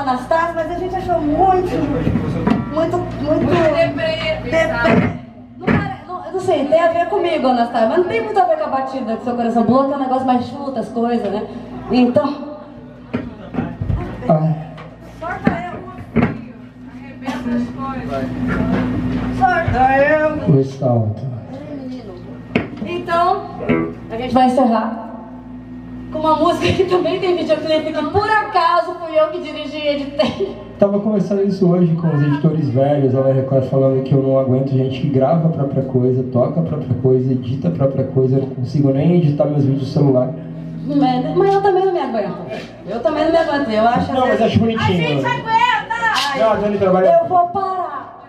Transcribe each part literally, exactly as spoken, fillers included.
Anastácia, mas a gente achou muito, muito, muito... Deprê. Não, pare- não, eu não sei, tem a ver comigo, Anastácia, mas não tem muito a ver com a batida do seu coração pulou, que é um negócio mais chuta as coisas, né? Então... Ah, Sorta eu. Arrebenta as coisas. Sorta eu. o salto. Então, a gente vai encerrar com uma música que também tem videoclipe, que por acaso fui eu que dirigi e editei. Tava conversando isso hoje com os editores velhos, lá na Record, falando que eu não aguento gente que grava a própria coisa, toca a própria coisa, edita a própria coisa, eu não consigo nem editar meus vídeos no celular. Mas, mas eu também não me aguento. Eu também não me aguento. Eu acho Não, mas acho bonitinho. A gente aguenta! Ai, Não, Dani, trabalha. eu vou parar.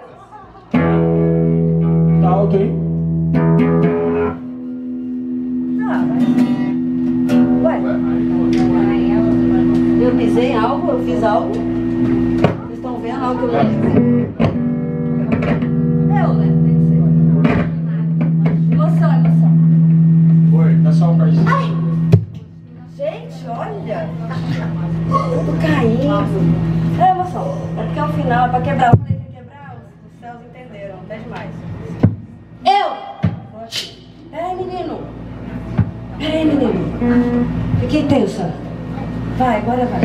Tá alto aí? Ah, mas... Ué? Eu pisei em algo, eu fiz algo. Vocês estão vendo algo que eu não fiz? Eu, né? Tem que ser. Emoção, emoção. Oi, dá só um cardinho. Ai! Gente, olha! Tudo caindo. É emoção. É porque é o final, é pra quebrar. Eu falei que ia quebrar, os, os céus entenderam. Até demais. Eu! Vou aqui. Peraí, menino. Peraí, menino. Fiquei tensa. Vai, agora vai.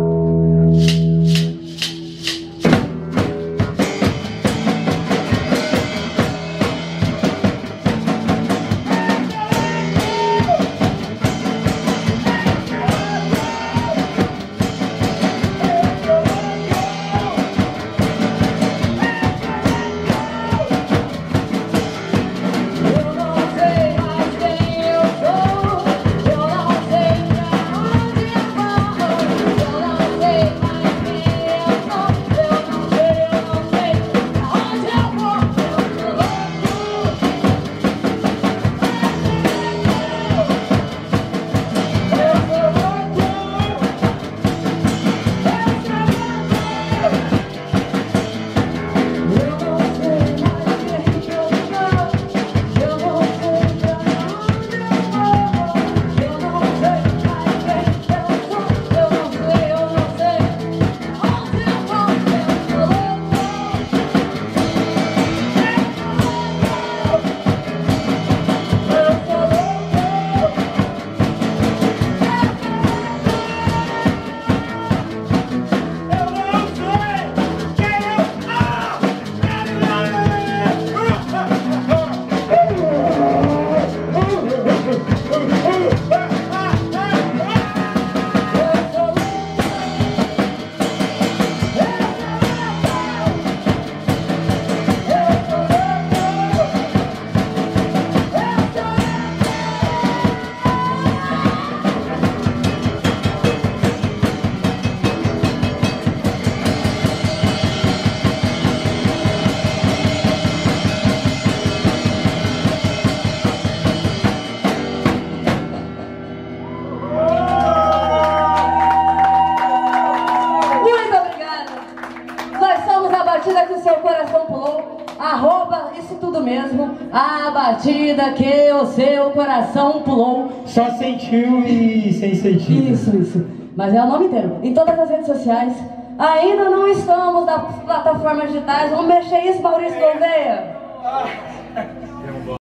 batida que o seu coração pulou, arroba isso tudo mesmo, a batida que o seu coração pulou. Só sentiu e sem sentir. Isso, isso. Mas é o nome inteiro. Em todas as redes sociais. Ainda não estamos nas plataformas digitais. Vamos mexer isso, Maurício Gouveia?